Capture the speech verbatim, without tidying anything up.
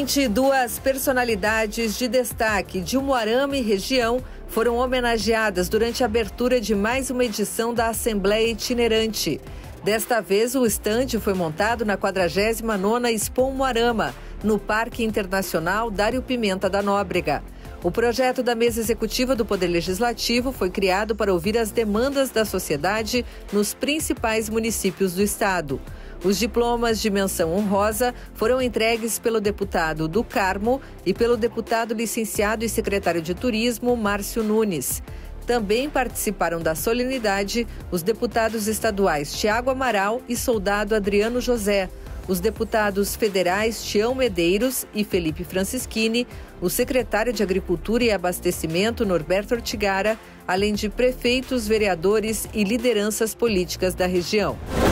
vinte e duas personalidades de destaque de Umuarama e região foram homenageadas durante a abertura de mais uma edição da Assembleia Itinerante. Desta vez, o estande foi montado na quadragésima nona Expo Umuarama, no Parque Internacional Dário Pimenta da Nóbrega. O projeto da Mesa Executiva do Poder Legislativo foi criado para ouvir as demandas da sociedade nos principais municípios do estado. Os diplomas de menção honrosa foram entregues pelo deputado do Carmo e pelo deputado licenciado e secretário de Turismo, Márcio Nunes. Também participaram da solenidade os deputados estaduais Tiago Amaral e soldado Adriano José, os deputados federais Tião Medeiros e Felipe Francischini, o secretário de Agricultura e Abastecimento Norberto Ortigara, além de prefeitos, vereadores e lideranças políticas da região.